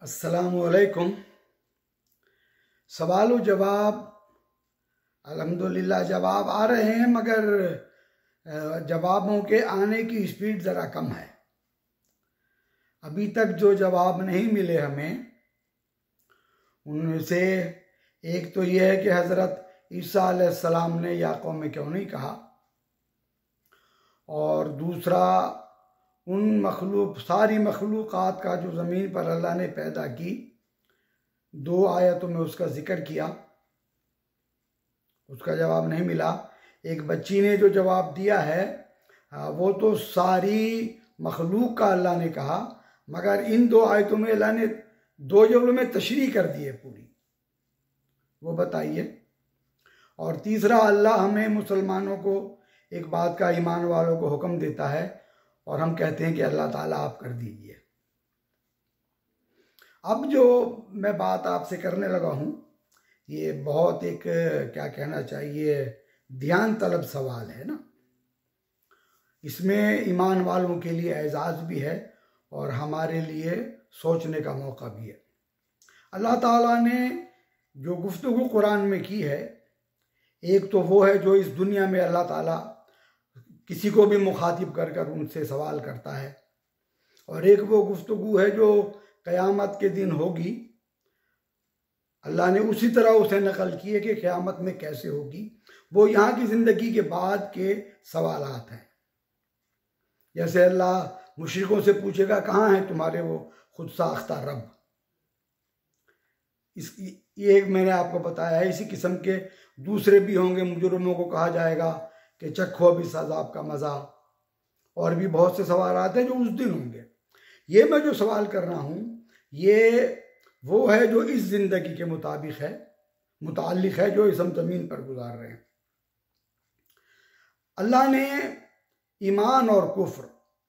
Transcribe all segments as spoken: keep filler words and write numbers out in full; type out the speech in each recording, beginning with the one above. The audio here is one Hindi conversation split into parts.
अस्सलामुअलैकुम। सवाल व जवाब अल्हम्दुलिल्लाह जवाब आ रहे हैं, मगर जवाबों के आने की स्पीड ज़रा कम है। अभी तक जो जवाब नहीं मिले हमें, उनमें से एक तो यह है कि हज़रत ईसा अलैहिस्सलाम ने या कौम में क्यों नहीं कहा, और दूसरा उन मखलूक सारी मखलूक़ात का जो ज़मीन पर अल्लाह ने पैदा की, दो आयतों में उसका ज़िक्र किया, उसका जवाब नहीं मिला। एक बच्ची ने जो जवाब दिया है वो तो सारी मखलूक का अल्लाह ने कहा, मगर इन दो आयतों में अल्लाह ने दो जगहों में तशरीह कर दी है पूरी, वो बताइए। और तीसरा, अल्लाह हमें मुसलमानों को एक बात का, ईमान वालों को हुक्म देता है और हम कहते हैं कि अल्लाह ताला आप कर दीजिए। अब जो मैं बात आपसे करने लगा हूँ, ये बहुत एक क्या कहना चाहिए ध्यान तलब सवाल है ना। इसमें ईमान वालों के लिए एजाज़ भी है और हमारे लिए सोचने का मौका भी है। अल्लाह ताला ने जो गुफ्तगू कुरान में की है, एक तो वो है जो इस दुनिया में अल्लाह ताला किसी को भी मुखातिब कर कर उनसे सवाल करता है, और एक वो गुफ्तगू है जो क़यामत के दिन होगी। अल्लाह ने उसी तरह उसे नकल की है कि क़यामत में कैसे होगी, वो यहाँ की ज़िंदगी के बाद के सवालात हैं। जैसे अल्लाह मुशरिकों से पूछेगा, कहाँ है तुम्हारे वो खुद साख्ता रब। इस ये एक मैंने आपको बताया है। इसी किस्म के दूसरे भी होंगे। मुजरिमों को कहा जाएगा कि चखो अभी सज़ाब का मज़ा, और भी बहुत से सवाल आते हैं जो उस दिन होंगे। ये मैं जो सवाल कर रहा हूँ, ये वो है जो इस ज़िंदगी के मुताबिक है, मुताल्लिक़ है, जो इस हम ज़मीन पर गुजार रहे हैं। अल्लाह ने ईमान और कुफ्र,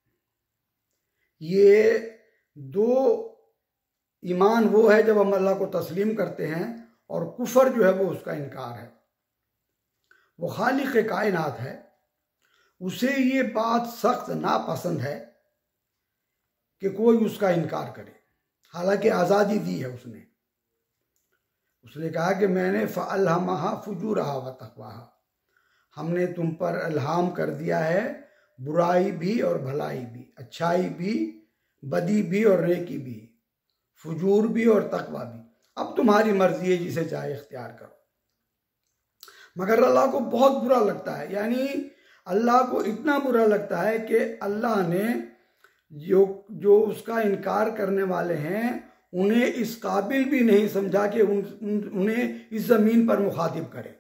ये दो, ईमान वो है जब हम अल्लाह को तस्लीम करते हैं, और कुफ्र जो है वो उसका इनकार है। वो खालिक़ कायनात है, उसे ये बात सख्त नापसंद है कि कोई उसका इनकार करे, हालांकि आज़ादी दी है उसने। उसने कहा कि मैंने फ़अल्हमहा फ़ुजूरहा व तक़वाहा, हमने तुम पर अल्हाम कर दिया है बुराई भी और भलाई भी, अच्छाई भी, बदी भी और नेकी भी, फुजूर भी और तकवा भी। अब तुम्हारी मर्जी है, जिसे चाहे इख्तियार करो। मगर अल्लाह को बहुत बुरा लगता है, यानी अल्लाह को इतना बुरा लगता है कि अल्लाह ने जो जो उसका इनकार करने वाले हैं उन्हें इस काबिल भी नहीं समझा कि उन, उन, उन्हें इस ज़मीन पर मुखातिब करे।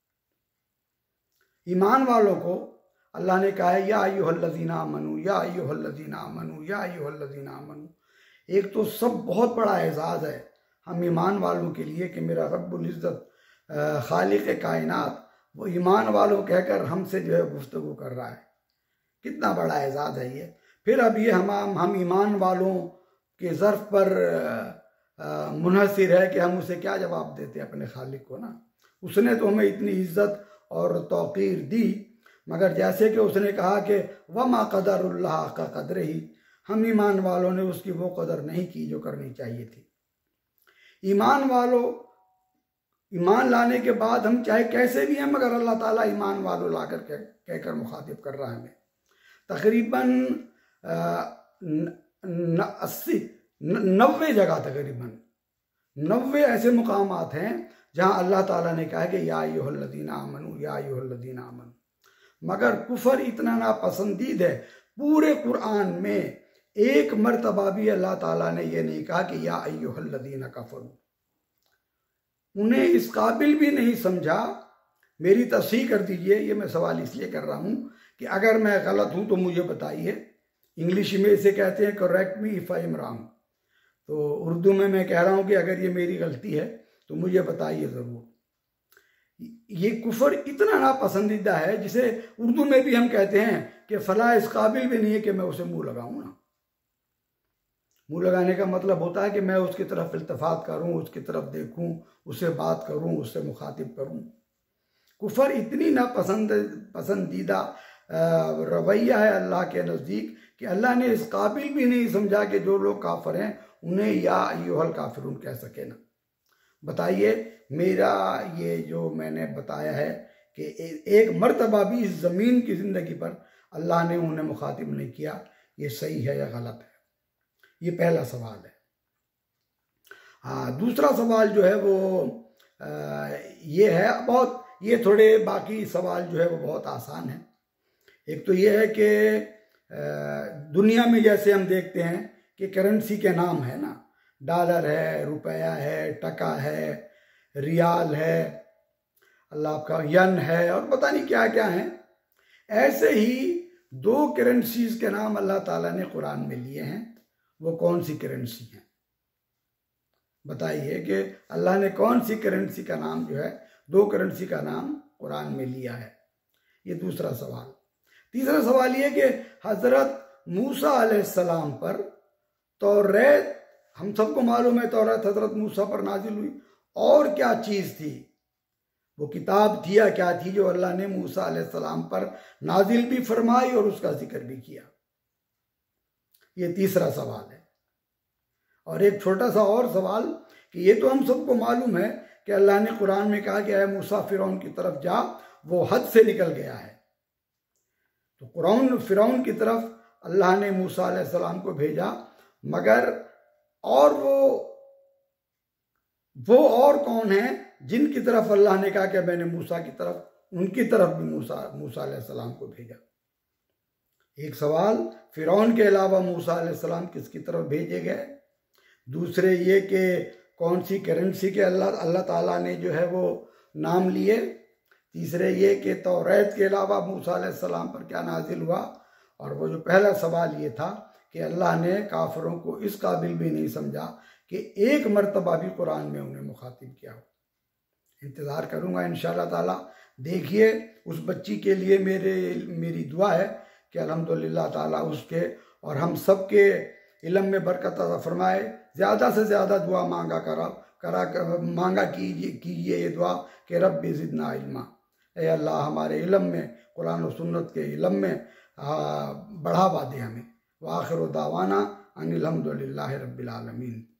ईमान वालों को अल्लाह ने कहा है, या अय्युहल्लज़ीना आमनू, या अय्युहल्लज़ीना आमनू, या अय्युहल्लज़ीना आमनू। एक तो सब बहुत बड़ा एजाज़ है हम ईमान वालों के लिए कि मेरा रब्बुल इज़्ज़त खालिक़ कायनात वो ईमान वालों कहकर हमसे जो है गुफ्तगू कर रहा है। कितना बड़ा एजाज़ है ये। फिर अब ये हम हम ईमान वालों के ज़र्फ़ पर मुनहसिर है कि हम उसे क्या जवाब देते अपने खालिक को ना। उसने तो हमें इतनी इज़्ज़त और तौक़ीर दी, मगर जैसे कि उसने कहा कि वमा क़दरुल्लाह का क़द्र ही, हम ईमान वालों ने उसकी वो कदर नहीं की जो करनी चाहिए थी। ईमान वालों ईमान लाने के बाद हम चाहे कैसे भी हैं, मगर अल्लाह ताला ईमान वालों ला कर कह कहकर मुखातिब कर रहा है हमें। तकरीबन अस्सी नब्बे जगह तकरीबन नब्बे ऐसे मुकामात हैं जहाँ अल्लाह ताला ने कहा कि या अय्युहल्लज़ीना आमनू, या अय्युहल्लज़ीना आमनू। मगर कुफर इतना नापसंदीद है, पूरे कुरान में एक मरतबा भी अल्लाह ताला ने यह नहीं कहा कि या अय्युहल्लज़ीना कफरू। उन्हें इस काबिल भी नहीं समझा। मेरी तस्हीह कर दीजिए, ये मैं सवाल इसलिए कर रहा हूँ कि अगर मैं गलत हूँ तो मुझे बताइए। इंग्लिश में इसे कहते हैं correct me if I am wrong. तो उर्दू में मैं कह रहा हूँ कि अगर ये मेरी गलती है तो मुझे बताइए ज़रूर। ये कुफर इतना नापसंदीदा है जिसे उर्दू में भी हम कहते हैं कि फ़ला इस काबिल भी नहीं है कि मैं उसे मुँह लगाऊँ ना। मुँह लगाने का मतलब होता है कि मैं उसकी तरफ इल्तफ़ात करूँ, उसकी तरफ देखूँ, उससे बात करूँ, उससे मुखातिब करूँ। कुफर इतनी नापसंद पसंदीदा रवैया है अल्लाह के नज़दीक कि अल्लाह ने इस काबिल भी नहीं समझा कि जो लोग काफिर हैं उन्हें या अय्युहल काफिरून कह सके ना। बताइए, मेरा ये जो मैंने बताया है कि एक मर्तबा भी इस ज़मीन की ज़िंदगी पर अल्लाह ने उन्हें मुखातिब नहीं किया, ये सही है या गलत है? ये पहला सवाल है। हाँ, दूसरा सवाल जो है वो आ, ये है, बहुत ये थोड़े बाकी सवाल जो है वो बहुत आसान है। एक तो ये है कि दुनिया में जैसे हम देखते हैं कि करेंसी के नाम है ना, डॉलर है, रुपया है, टका है, रियाल है, अल्लाह का यन है और पता नहीं क्या क्या है। ऐसे ही दो करेंसीज के नाम अल्लाह ताला ने कुरान में लिए हैं। वो कौन सी करेंसी हैं? बताइए कि अल्लाह ने कौन सी करेंसी का नाम जो है, दो करेंसी का नाम कुरान में लिया है? ये दूसरा सवाल। तीसरा सवाल ये कि हजरत मूसा अलैहिस्सलाम पर तौरात, हम सबको मालूम है तौरात हजरत मूसा पर नाजिल हुई, और क्या चीज थी? वो किताब थी या क्या थी जो अल्लाह ने मूसा अलैहिस्सलाम पर नाजिल भी फरमाई और उसका जिक्र भी किया? ये तीसरा सवाल है। और एक छोटा सा और सवाल कि ये तो हम सबको मालूम है कि अल्लाह ने कुरान में कहा कि ऐ मूसा फिरौन की तरफ जा, वो हद से निकल गया है। तो कुरान फिरौन की तरफ अल्लाह ने मूसा अलैहिस्सलाम को भेजा, मगर और वो वो और कौन है जिनकी तरफ अल्लाह ने कहा कि मैंने मूसा की तरफ, उनकी तरफ भी मूसा मूसा अलैहिस्सलाम को भेजा? एक सवाल, फिरौन के अलावा मूसा अलैहिस्सलाम किसकी तरफ भेजे गए? दूसरे ये कि कौन सी करेंसी के अल्लाह अल्लाह ताला ने जो है वो नाम लिए? तीसरे ये कि तौरात के अलावा मूसा अलैहिस्सलाम पर क्या नाजिल हुआ? और वो जो पहला सवाल ये था कि अल्लाह ने काफिरों को इस काबिल भी नहीं समझा कि एक मर्तबा भी कुरान में उन्हें मुखातिब किया हो। इंतज़ार करूँगा इंशाअल्लाह ताला। देखिए, उस बच्ची के लिए मेरे मेरी दुआ है कि अल्हम्दुलिल्लाह ताला उसके और हम सब के इल्म में बरकत अता फरमाए। ज़्यादा से ज़्यादा दुआ मांगा करा करा कर, मांगा कीजिए कीजिए ये दुआ कि रब्बि ज़िदना इल्मा, ए अल्लाह हमारे इल्म में, कुरान और सुन्नत के इल्म में बढ़ावा दे हमें। व आखिर दावाना अनिल हम्दुलिल्लाहि रब्बिल आलमीन।